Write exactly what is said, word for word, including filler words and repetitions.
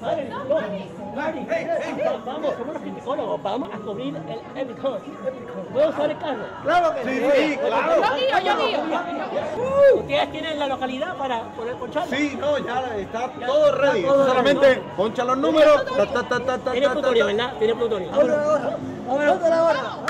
Vamos, somos los criticólogos, vamos a cubrir el Everton. ¿Puedo usar el carro? Claro que sí, sí, claro. Yo guío, yo guío. ¿Ustedes tienen la localidad para poder poncharlo? Sí, no, ya está todo ready. Solamente poncha los números. Ta, ta, ta, ta, ta, Tiene ta, plutonio, ta. ¿verdad? Tiene plutonio. Ahora, ahora. Ahora, ahora.